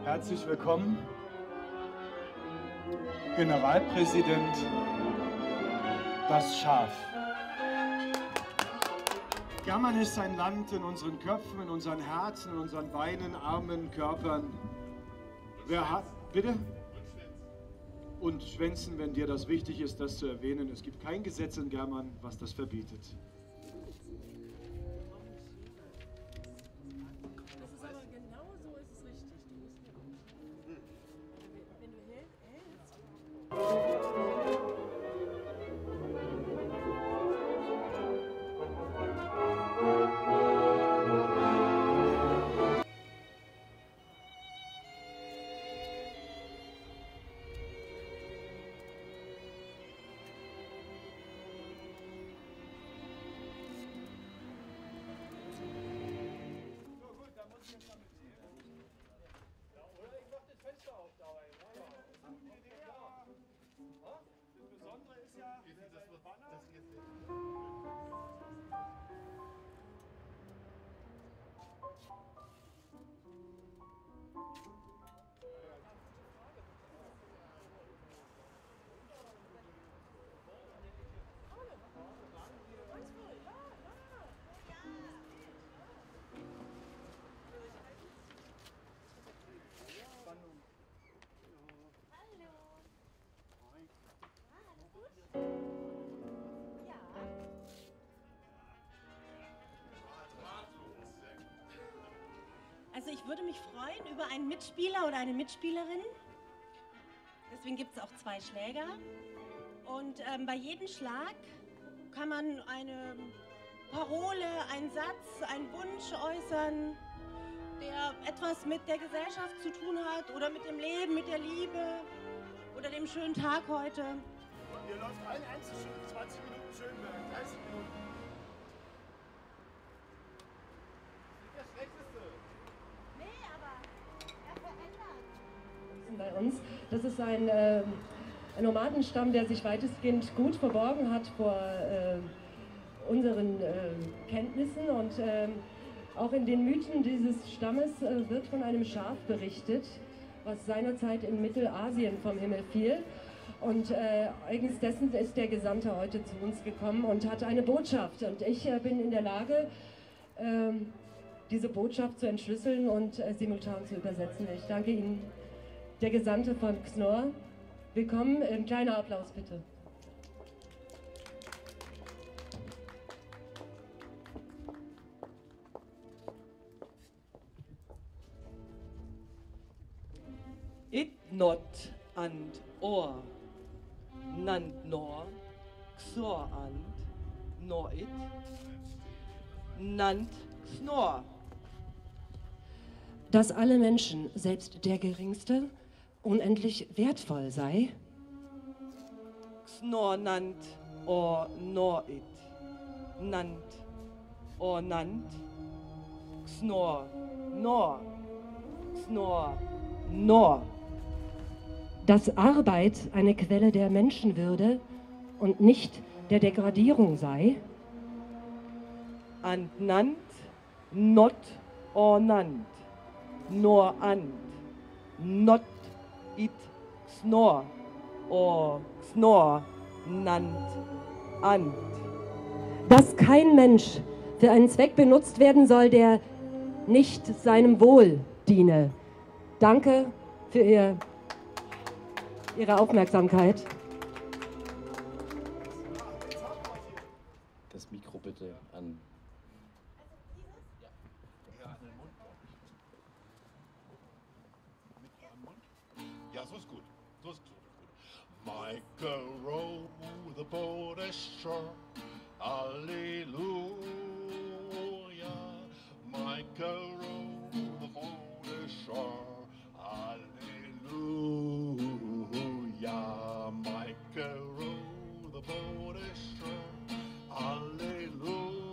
Herzlich willkommen, Generalpräsident, das Schaf. German ist ein Land in unseren Köpfen, in unseren Herzen, in unseren Beinen, Armen, Körpern. Wer hat, bitte? Und Schwänzen, wenn dir das wichtig ist, das zu erwähnen. Es gibt kein Gesetz in German, was das verbietet. Also ich würde mich freuen über einen Mitspieler oder eine Mitspielerin. Deswegen gibt es auch 2 Schläger. Und bei jedem Schlag kann man eine Parole, einen Satz, einen Wunsch äußern, der etwas mit der Gesellschaft zu tun hat oder mit dem Leben, mit der Liebe oder dem schönen Tag heute. Hier läuft ein Einzelstück, 20 Minuten Schönberg, 30 Minuten. Das ist der Schlechteste. Nee, aber er verändert. Bei uns. Das ist ein Nomadenstamm, der sich weitestgehend gut verborgen hat vor unseren Kenntnissen. Und auch in den Mythen dieses Stammes wird von einem Schaf berichtet, was seinerzeit in Mittelasien vom Himmel fiel. Und eigens dessen ist der Gesandte heute zu uns gekommen und hat eine Botschaft. Und ich bin in der Lage, diese Botschaft zu entschlüsseln und simultan zu übersetzen. Ich danke Ihnen, der Gesandte von Xnor. Willkommen, ein kleiner Applaus bitte. It not and or, nant nor, xor and, nor it, nant xnor. Dass alle Menschen, selbst der Geringste, unendlich wertvoll sei. Xnor nant or nor it, nant or nant, xnor, nor, xnor, nor. Dass Arbeit eine Quelle der Menschenwürde und nicht der Degradierung sei. And nant, not or nant, nor and, not it, xnor, or xnor, nant, and. Dass kein Mensch für einen Zweck benutzt werden soll, der nicht seinem Wohl diene. Danke für Ihre Aufmerksamkeit. Das Mikro bitte an. Ja, so ist gut. So ist gut. Michael row the boat ashore. Halleluja. Michael row the boat ashore. Halleluja. Michael row the boat ashore. Halleluja.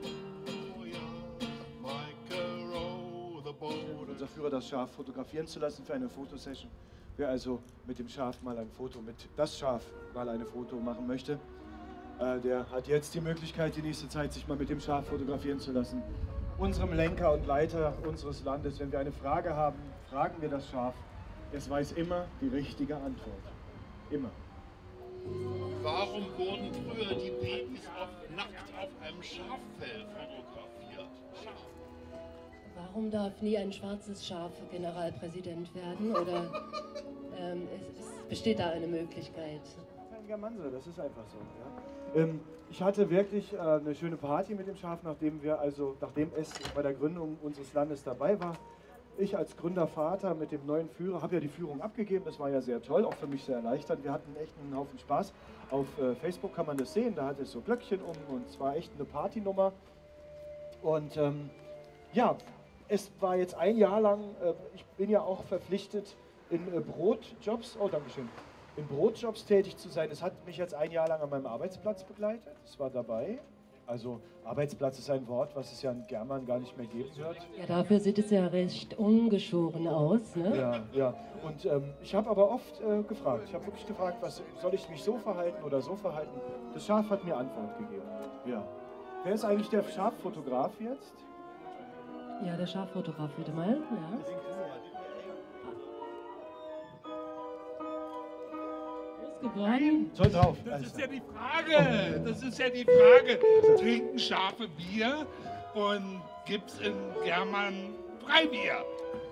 Michael row the boat. Unser Führer, das Schaf fotografieren zu lassen für eine Fotosession. Wer also mit dem Schaf mal ein Foto, mit das Schaf mal eine Foto machen möchte, der hat jetzt die Möglichkeit, die nächste Zeit sich mal mit dem Schaf fotografieren zu lassen. unserem Lenker und Leiter unseres Landes. Wenn wir eine Frage haben, fragen wir das Schaf. Es weiß immer die richtige Antwort. Immer. Warum wurden früher die Babys oft nackt auf einem Schaffell fotografiert? Warum darf nie ein schwarzes Schaf Generalpräsident werden? Oder besteht da eine Möglichkeit? Ein Germanse, das ist einfach so. Ja? Ich hatte wirklich eine schöne Party mit dem Schaf, nachdem es bei der Gründung unseres Landes dabei war. Ich als Gründervater mit dem neuen Führer habe ja die Führung abgegeben, das war ja sehr toll, auch für mich sehr erleichternd. Wir hatten echt einen Haufen Spaß. Auf Facebook kann man das sehen, da hat es so Glöckchen und es war echt eine Partynummer. Und ja, es war jetzt ein Jahr lang, ich bin ja auch verpflichtet in Brotjobs, in Brotjobs tätig zu sein. Es hat mich jetzt ein Jahr lang an meinem Arbeitsplatz begleitet, das war dabei. Also Arbeitsplatz ist ein Wort, was es ja in German gar nicht mehr geben wird. Ja, dafür sieht es ja recht ungeschoren aus, ne? Ja, ja. Und ich habe aber oft gefragt, ich habe wirklich gefragt, soll ich mich so verhalten oder so verhalten? Das Schaf hat mir Antwort gegeben. Ja. Wer ist eigentlich der Schaffotograf jetzt? Ja, der Schaffotograf bitte mal. Ja. Gewonnen. Soll drauf. Das ist ja die Frage. Das ist ja die Frage. Trinken Schafe Bier und gibt's in German Freibier?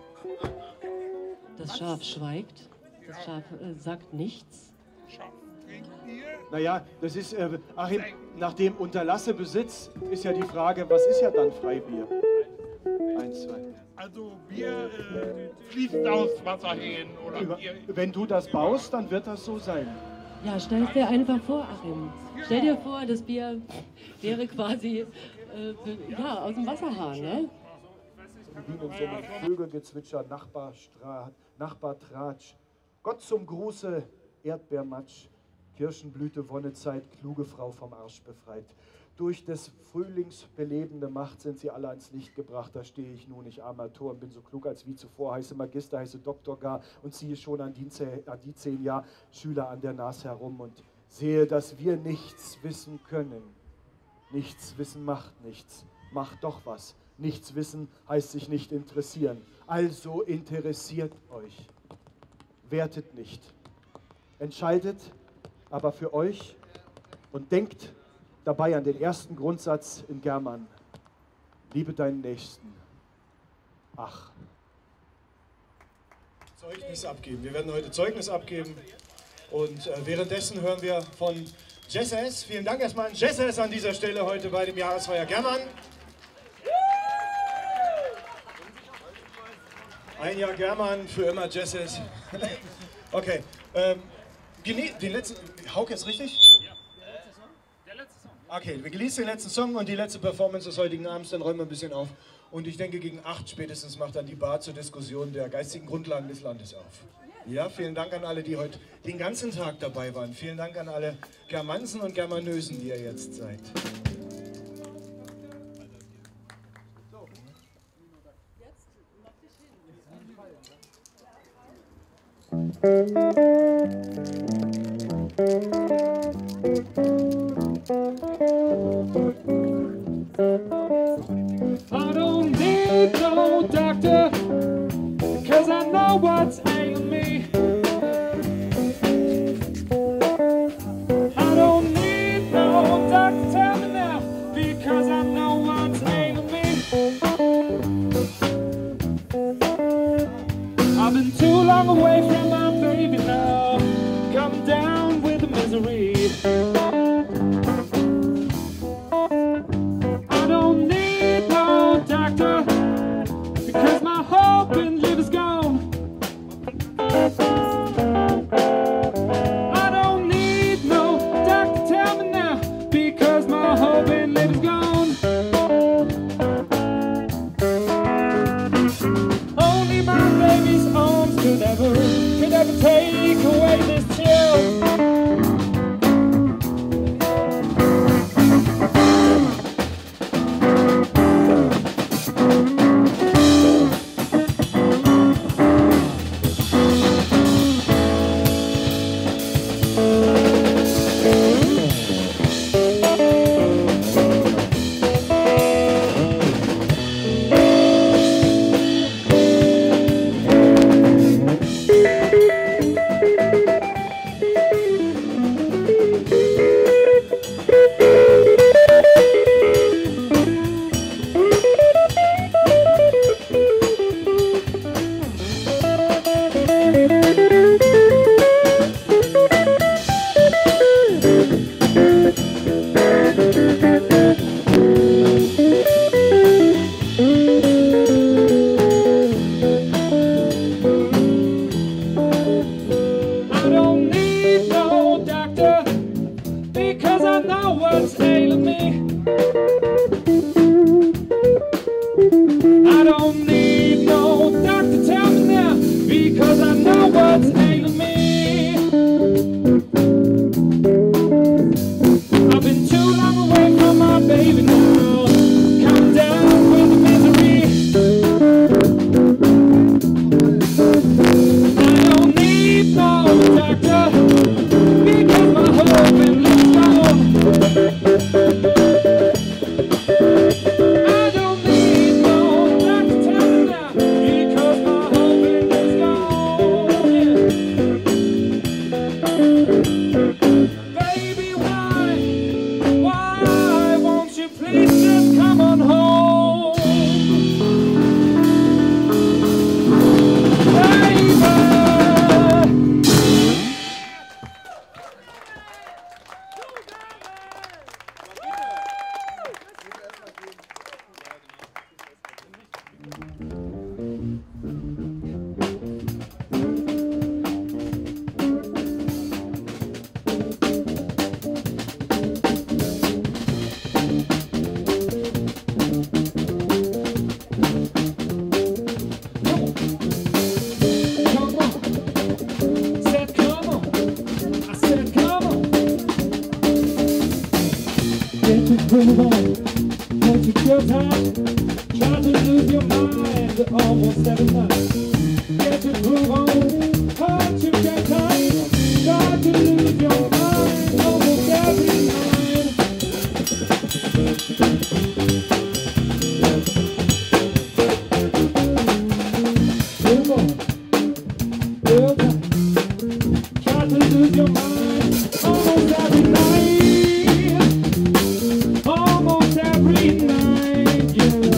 Das Schaf schweigt. Das Schaf sagt nichts. Schaf trinkt Bier? Naja, das ist, Achim, nach dem Unterlasse Besitz ist ja die Frage, was ist ja dann Freibier? 1, 2. Also Bier fließt aus Wasserhähnen oder Bier. Wenn du das baust, dann wird das so sein. Ja, stell es dir einfach vor, Achim. Stell dir vor, das Bier wäre quasi ja, aus dem Wasserhahn, ne? Wie mit so einem Vögelgezwitscher, Nachbartratsch. Gott zum Gruße, Erdbeermatsch, Kirschenblüte, Wonnezeit, kluge Frau vom Arsch befreit. Durch des Frühlings belebende Macht sind sie alle ans Licht gebracht. Da stehe ich nun, ich armer Tor, und bin so klug als wie zuvor. Heiße Magister, heiße Doktor gar und ziehe schon an die 10 Jahr Schüler an der Nase herum und sehe, dass wir nichts wissen können. Nichts wissen macht nichts, macht doch was. Nichts wissen heißt sich nicht interessieren. Also interessiert euch. Wertet nicht. Entscheidet aber für euch und denkt dabei an den ersten Grundsatz in German. Liebe deinen Nächsten. Ach. Zeugnis abgeben. Wir werden heute Zeugnis abgeben. Und währenddessen hören wir von Jesses. Vielen Dank erstmal an Jesses an dieser Stelle heute bei dem Jahresfeier German. Ein Jahr German, für immer Jesses. Okay. Den letzten. Hauke ist richtig? Okay, wir genießen den letzten Song und die letzte Performance des heutigen Abends, dann räumen wir ein bisschen auf. Und ich denke, gegen 8 spätestens macht dann die Bar zur Diskussion der geistigen Grundlagen des Landes auf. Ja, vielen Dank an alle, die heute den ganzen Tag dabei waren. Vielen Dank an alle Germansen und Germanösen, die ihr jetzt seid. I don't need no doctor, cause I know what's ailing me. I don't need no doctor, tell me now, because I know what's ailing me. I've been too long away from my baby now, come down with the misery. Because my hope in life is gone. I don't need no doctor, tell me now, because my hope in life is gone. Only my baby's arms could ever take away this chill. move on. Don't take your time. Try to lose your mind almost every time. Get to move on. Hard to get time. Try to lose your mind almost every time. Move on. Real time. Try to lose your mind almost every night. Almost every night, yeah.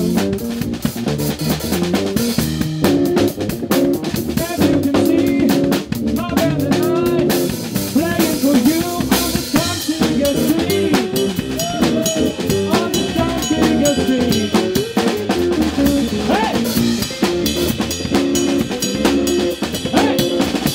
As you can see, my band and I playing for you on the Danziger Street. On the Danziger Street. Hey! Hey!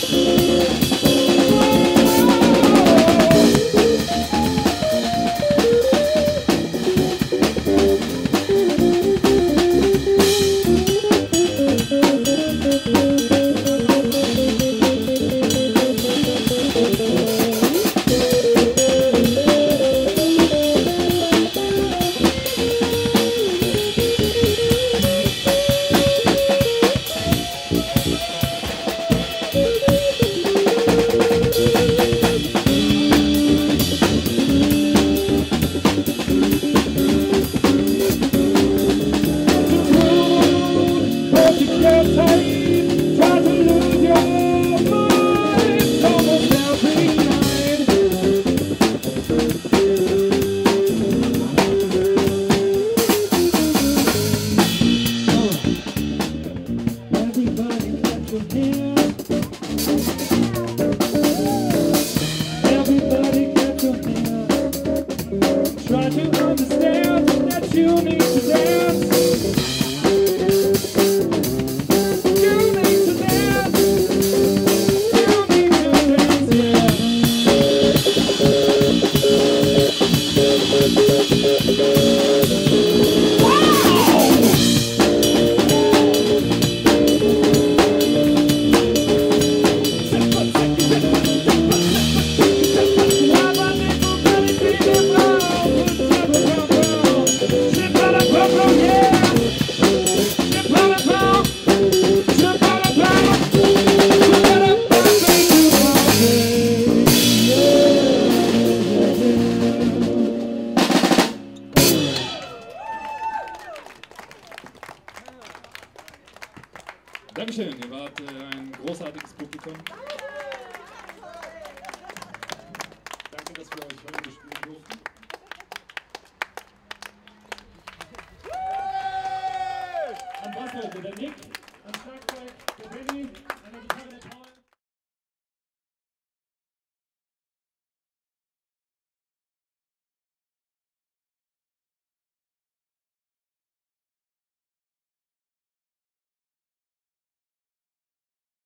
Try to lose your mind almost every night. Everybody clap your hands. Everybody clap your hands. Try to understand that you need to dance. Dankeschön, ihr wart ein großartiges Publikum. Danke, dass wir euch heute spielen durften. Am Bass heute der Nick.